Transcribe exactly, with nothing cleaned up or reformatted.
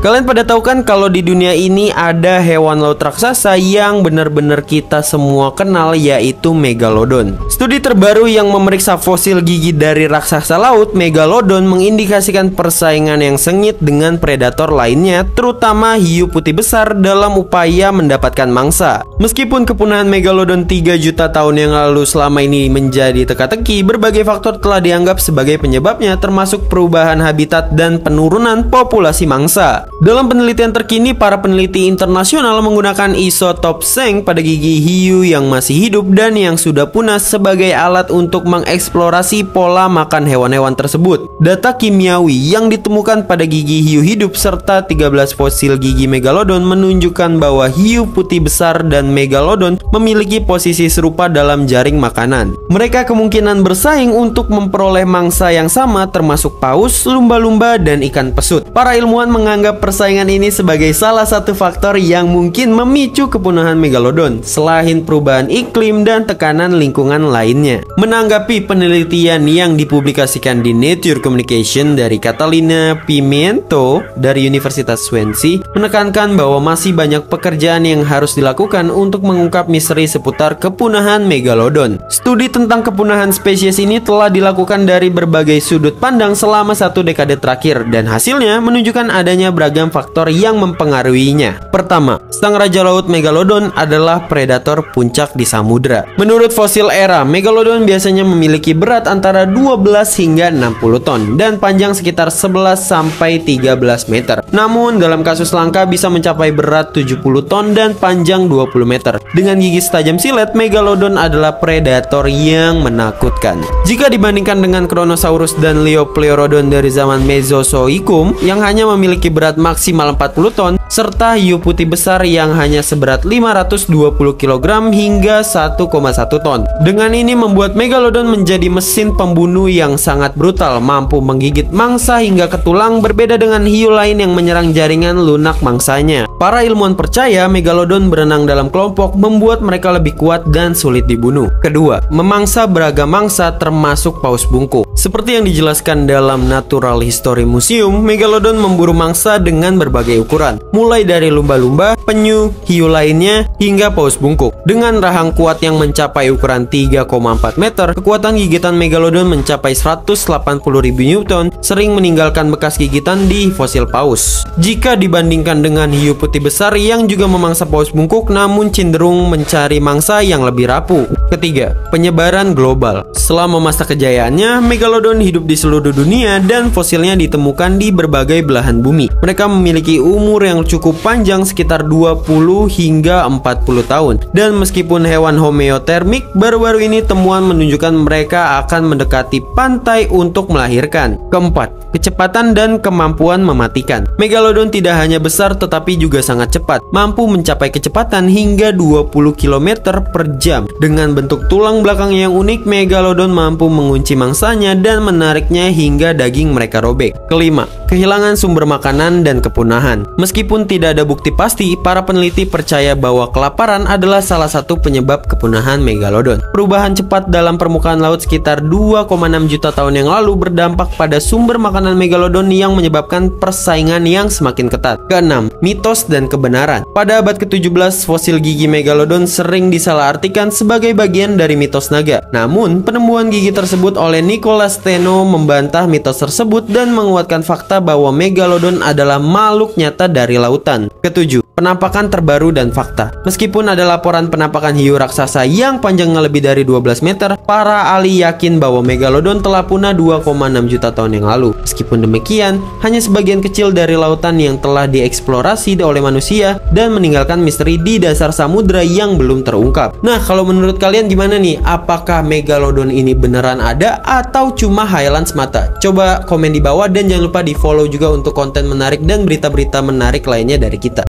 Kalian pada tahu kan kalau di dunia ini ada hewan laut raksasa yang benar-benar kita semua kenal, yaitu Megalodon. Studi terbaru yang memeriksa fosil gigi dari raksasa laut Megalodon mengindikasikan persaingan yang sengit dengan predator lainnya, terutama hiu putih besar dalam upaya mendapatkan mangsa. Meskipun kepunahan Megalodon tiga juta tahun yang lalu selama ini menjadi teka-teki, berbagai faktor telah dianggap sebagai penyebabnya, termasuk perubahan habitat dan penurunan populasi mangsa. Dalam penelitian terkini, para peneliti internasional menggunakan isotop seng pada gigi hiu yang masih hidup dan yang sudah punah sebagai alat untuk mengeksplorasi pola makan hewan-hewan tersebut. Data kimiawi yang ditemukan pada gigi hiu hidup serta tiga belas fosil gigi Megalodon menunjukkan bahwa hiu putih besar dan Megalodon memiliki posisi serupa dalam jaring makanan. Mereka kemungkinan bersaing untuk memperoleh mangsa yang sama, termasuk paus, lumba-lumba, dan ikan pesut. Para ilmuwan menganggap persaingan ini sebagai salah satu faktor yang mungkin memicu kepunahan Megalodon, selain perubahan iklim dan tekanan lingkungan lainnya. Menanggapi penelitian yang dipublikasikan di Nature Communication dari Catalina Pimiento dari Universitas Swansea menekankan bahwa masih banyak pekerjaan yang harus dilakukan untuk mengungkap misteri seputar kepunahan Megalodon. Studi tentang kepunahan spesies ini telah dilakukan dari berbagai sudut pandang selama satu dekade terakhir, dan hasilnya menunjukkan adanya beragam faktor yang mempengaruhinya. Pertama, sang raja laut Megalodon adalah predator puncak di samudra. Menurut fosil era, Megalodon biasanya memiliki berat antara dua belas hingga enam puluh ton dan panjang sekitar sebelas sampai tiga belas meter. Namun dalam kasus langka bisa mencapai berat tujuh puluh ton dan panjang dua puluh meter. Dengan gigi setajam silet, Megalodon adalah predator yang menakutkan. Jika dibandingkan dengan Kronosaurus dan Liopleurodon dari zaman Mesozoikum yang hanya memiliki berat maksimal empat puluh ton, serta hiu putih besar yang hanya seberat lima ratus dua puluh kilogram hingga satu koma satu ton. Dengan ini membuat Megalodon menjadi mesin pembunuh yang sangat brutal, mampu menggigit mangsa hingga ke tulang, berbeda dengan hiu lain yang menyerang jaringan lunak mangsanya. Para ilmuwan percaya Megalodon berenang dalam kelompok membuat mereka lebih kuat dan sulit dibunuh. Kedua, memangsa beragam mangsa termasuk paus bungkuk. Seperti yang dijelaskan dalam Natural History Museum, Megalodon memburu mangsa dengan berbagai ukuran, mulai dari lumba-lumba, penyu, hiu lainnya, hingga paus bungkuk. Dengan rahang kuat yang mencapai ukuran tiga koma empat meter, kekuatan gigitan Megalodon mencapai seratus delapan puluh ribu newton, sering meninggalkan bekas gigitan di fosil paus. Jika dibandingkan dengan hiu putih besar yang juga memangsa paus bungkuk, namun cenderung mencari mangsa yang lebih rapuh. Ketiga, penyebaran global. Selama masa kejayaannya, Megalodon hidup di seluruh dunia dan fosilnya ditemukan di berbagai belahan bumi. Mereka memiliki umur yang cukup panjang, sekitar dua puluh hingga empat puluh tahun. Dan meskipun hewan homeotermik, baru-baru ini temuan menunjukkan mereka akan mendekati pantai untuk melahirkan. Keempat, kecepatan dan kemampuan mematikan. Megalodon tidak hanya besar tetapi juga sangat cepat, mampu mencapai kecepatan hingga dua puluh kilometer per jam. Dengan bentuk tulang belakang yang unik, Megalodon mampu mengunci mangsanya dan menariknya hingga daging mereka robek. Kelima, kehilangan sumber makanan dan kepunahan. Meskipun tidak ada bukti pasti, para peneliti percaya bahwa kelaparan adalah salah satu penyebab kepunahan Megalodon. Perubahan cepat dalam permukaan laut sekitar dua koma enam juta tahun yang lalu berdampak pada sumber makanan Megalodon yang menyebabkan persaingan yang semakin ketat. Keenam, mitos dan kebenaran. Pada abad ke tujuh belas, fosil gigi Megalodon sering disalahartikan sebagai bagian dari mitos naga. Namun, penemuan gigi tersebut oleh Nicholas Steno membantah mitos tersebut dan menguatkan fakta bahwa Megalodon adalah makhluk nyata dari lautan. Ketujuh, penampakan terbaru dan fakta. Meskipun ada laporan penampakan hiu raksasa yang panjangnya lebih dari dua belas meter, para ahli yakin bahwa Megalodon telah punah dua koma enam juta tahun yang lalu. Meskipun demikian, hanya sebagian kecil dari lautan yang telah dieksplorasi oleh manusia dan meninggalkan misteri di dasar samudra yang belum terungkap. Nah, kalau menurut kalian gimana nih? Apakah Megalodon ini beneran ada atau cuma hayalan semata? Coba komen di bawah dan jangan lupa di follow juga untuk konten menarik dan berita-berita menarik lainnya dari kita.